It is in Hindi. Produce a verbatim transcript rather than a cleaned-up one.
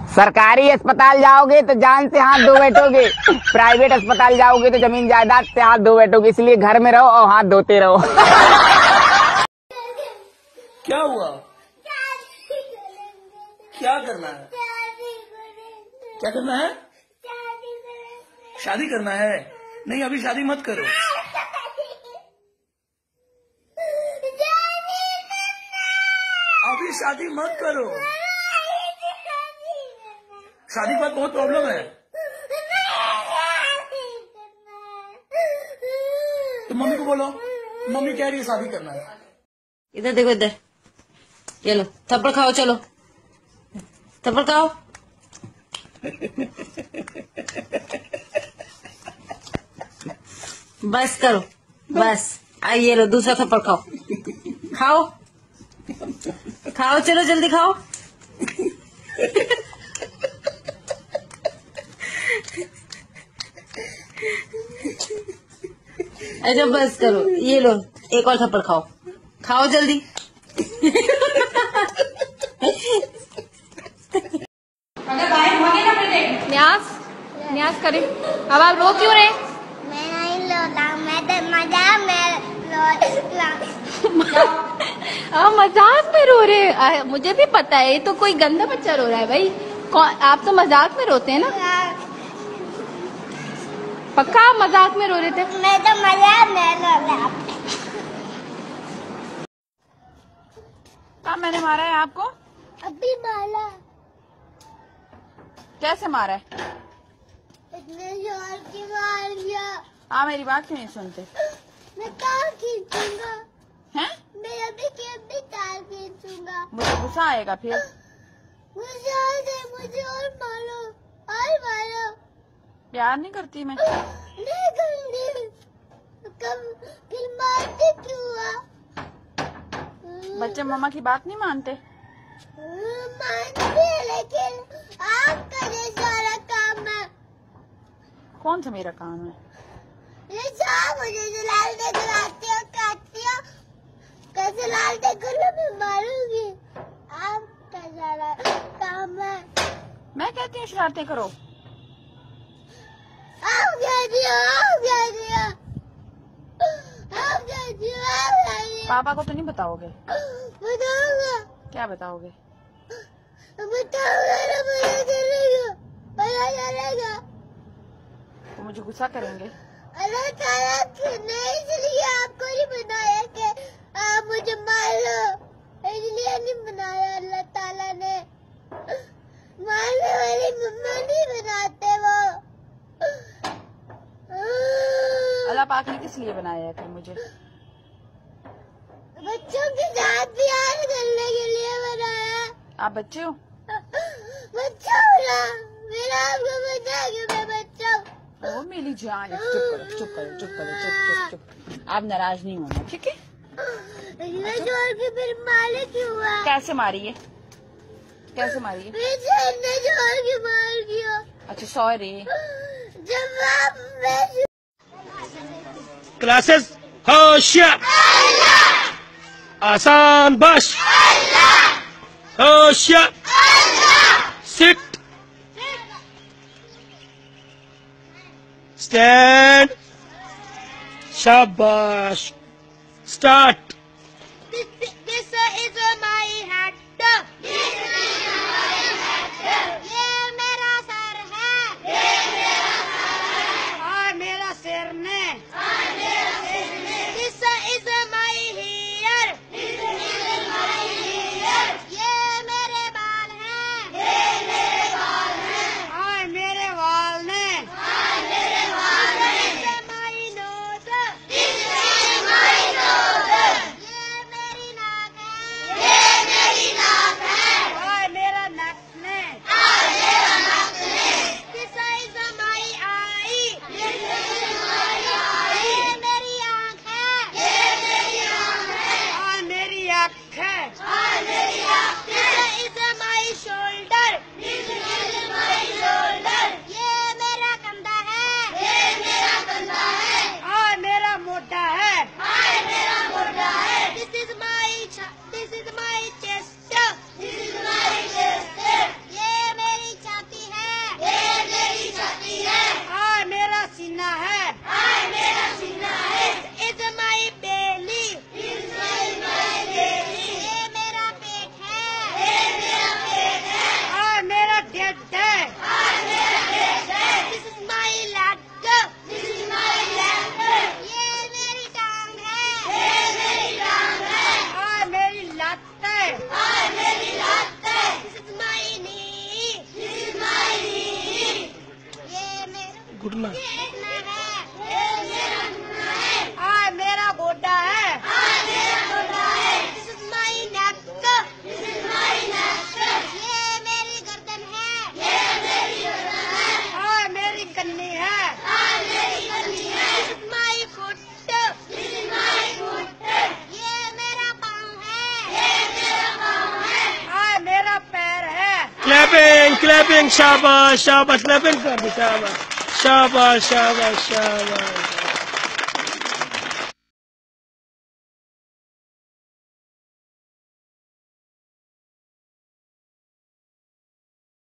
सरकारी अस्पताल जाओगे तो जान से हाथ धो बैठोगे, प्राइवेट अस्पताल जाओगे तो जमीन जायदाद से हाथ धो बैठोगे। इसलिए घर में रहो और हाथ धोते रहो। क्या हुआ? क्या करना है? क्या करना है? शादी करना है? नहीं, अभी शादी मत करो। अभी शादी मत करो। शादी के बाद बहुत प्रॉब्लम है। तो मम्मी को बोलो, मम्मी कह रही है शादी करना है। इधर देखो, इधर ये लो, थप्पड़ खाओ, चलो थप्पड़ खाओ। बस करो, बस। आई ये लो, दूसरा थप्पड़ खाओ, खाओ खाओ, चलो जल्दी खाओ। अच्छा बस करो, ये लो एक और थप्पड़ खाओ, खाओ जल्दी। न्यास न्यास करे। अब आप रो क्यों रहे? मैं नहीं रोता, मैं तो मजाक में रो। आप मजाक में रो रहे? आ, मुझे भी पता है, ये तो कोई गंदा बच्चा रो रहा है भाई। कौन? आप तो मजाक में रोते हैं ना? पक्का आप मजाक में रो रहे थे? मैं तो मजाक में रो रहा। कहाँ मैंने मारा है आपको? अभी मारा। कैसे मारा है? इतने जोर की मार दिया। आप मेरी बात क्यों नहीं सुनते? मैं तार खींचूंगा। हैं? मैं अभी के अभी तार खींचूंगा। मुझे गुस्सा आएगा फिर। मुझे और दे, मुझे और मारो, और मारो। प्यार नहीं करती मैं? नहीं करूंगी। कब फिर मारते क्यों हुआ? बच्चे मम्मा की बात नहीं मानते? मानते, लेकिन आपका ये सारा काम है। कौन सा मेरा काम है? ये सब मुझे जलाल दे कराती हो, काटती हो, कैसे लाल दे करो मैं मारूंगी। आपका सारा काम है। मैं कहती हूँ शरारतें करो। आप क्या दिया? आप क्या दिया? आप क्या दिया? आप क्या दिया? पापा को तो नहीं बताओगे? बताऊंगा। क्या बताओगे? बताऊंगा ना, पता चलेगा, पता चलेगा। तो मुझे गुस्सा करेंगे? अल्लाह ताला ने इसलिए आपको नहीं बनाया कि आप मुझे मार लो, इसलिए नहीं बनाया। अल्लाह ताला ने मारने वाली मम्मा नहीं बनाते वो। अल्लाह पाक ने किस लिए बनाया है फिर मुझे? बच्चों के साथ प्यार करने के लिए बनाया। आप बच्चे हो? बच्चा हूँ ना, मेरा आपको पता है कि मैं बच्चा हूँ। ओ मेरी जान, चुप करो चुप करो चुप करो चुप चुप चुप। आप नाराज नहीं होना, ठीक है? इतना जोर के फिर मारे क्यों हुआ? कैसे मारी है? कैसे मारी है? इतने जोर के मार दिया। अच्छा सॉरी। जब आप क्लासेस होशियार, आसान बश, होशियार, सिट, स्टैंड, शाबाश, start. This is my hat. ये मेरा सर है। और मेरा सिर ने। This is my hair. ये मेरे बाल हैं। और मेरे बाल ने। This is my nose. घुटना आ मेरा गोड्डा है। This is my neck. This is my neck. ये मेरी गर्दन है। ये मेरी गर्दन है। आ मेरी कन्नी है। आ मेरी कन्नी है। This is my foot. This is my foot. ये मेरा पाँव है। ये मेरा पाँव है। आ मेरा पैर है। क्लैपिंग क्लैपिंग शाबाश शाबाश क्लैपिंग कर दो शाबाश शाबाश शाबाश शाबाश